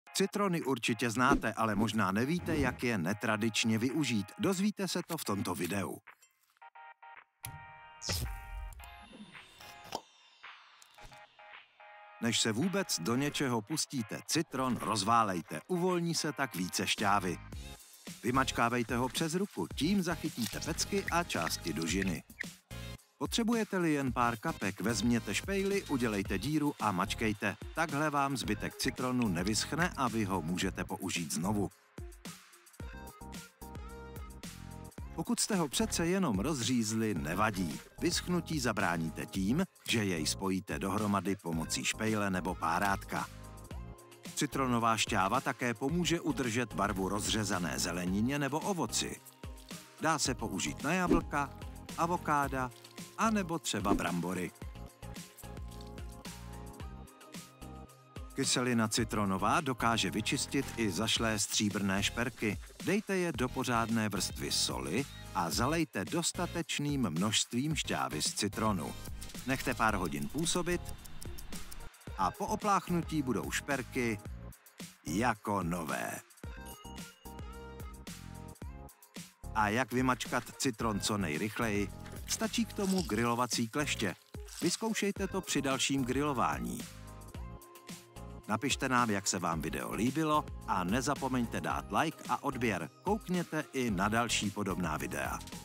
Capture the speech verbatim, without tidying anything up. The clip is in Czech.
Citrony určitě znáte, ale možná nevíte, jak je netradičně využít. Dozvíte se to v tomto videu. Než se vůbec do něčeho pustíte, citron rozválejte, uvolní se tak více šťávy. Vymačkávejte ho přes ruku, tím zachytíte pecky a části dužiny. Potřebujete-li jen pár kapek, vezměte špejli, udělejte díru a mačkejte. Takhle vám zbytek citronu nevyschne a vy ho můžete použít znovu. Pokud jste ho přece jenom rozřízli, nevadí. Vyschnutí zabráníte tím, že jej spojíte dohromady pomocí špejle nebo párátka. Citronová šťáva také pomůže udržet barvu rozřezané zelenině nebo ovoci. Dá se použít na jablka, avokáda a nebo třeba brambory. Kyselina citronová dokáže vyčistit i zašlé stříbrné šperky. Dejte je do pořádné vrstvy soli a zalejte dostatečným množstvím šťávy z citronu. Nechte pár hodin působit a po opláchnutí budou šperky jako nové. A jak vymačkat citron co nejrychleji? Stačí k tomu grilovací kleště. Vyzkoušejte to při dalším grilování. Napište nám, jak se vám video líbilo a nezapomeňte dát like a odběr. Koukněte i na další podobná videa.